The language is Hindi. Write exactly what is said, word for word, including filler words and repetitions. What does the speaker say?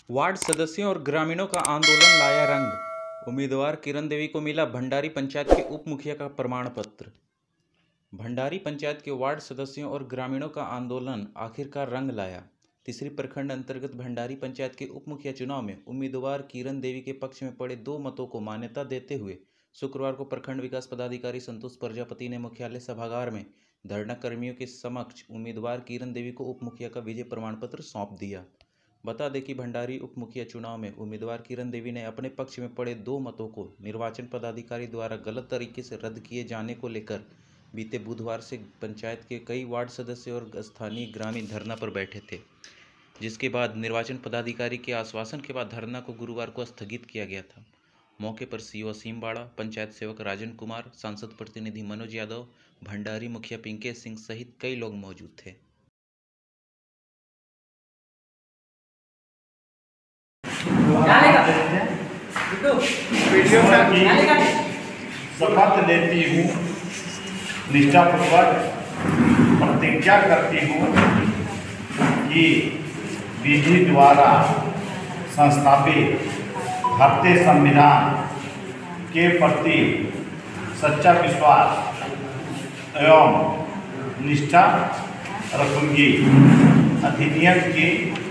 वार्ड सदस्यों और ग्रामीणों का आंदोलन लाया रंग। उम्मीदवार किरण देवी को मिला भंडारी पंचायत के उप मुखिया का प्रमाण पत्र। भंडारी पंचायत के वार्ड सदस्यों और ग्रामीणों का आंदोलन आखिरकार रंग लाया। तीसरी प्रखंड अंतर्गत भंडारी पंचायत के उप मुखिया चुनाव में उम्मीदवार किरण देवी के पक्ष में पड़े दो मतों को मान्यता देते हुए शुक्रवार को प्रखंड विकास पदाधिकारी संतोष प्रजापति ने मुख्यालय सभागार में धरना कर्मियों के समक्ष उम्मीदवार किरण देवी को उप मुखिया का विजय प्रमाण पत्र सौंप दिया। बता दें कि भंडारी उप मुखिया चुनाव में उम्मीदवार किरण देवी ने अपने पक्ष में पड़े दो मतों को निर्वाचन पदाधिकारी द्वारा गलत तरीके से रद्द किए जाने को लेकर बीते बुधवार से पंचायत के कई वार्ड सदस्य और स्थानीय ग्रामीण धरना पर बैठे थे, जिसके बाद निर्वाचन पदाधिकारी के आश्वासन के बाद धरना को गुरुवार को स्थगित किया गया था। मौके पर सीओ असीम बाड़ा, पंचायत सेवक राजन कुमार, सांसद प्रतिनिधि मनोज यादव, भंडारी मुखिया पिंकेश सिंह सहित कई लोग मौजूद थे। शपथ लेती हूँ, निष्ठापूर्वक प्रतिज्ञा करती हूँ कि विधि द्वारा संस्थापित भारतीय संविधान के प्रति सच्चा विश्वास एवं निष्ठा रखूंगी। अधिनियम की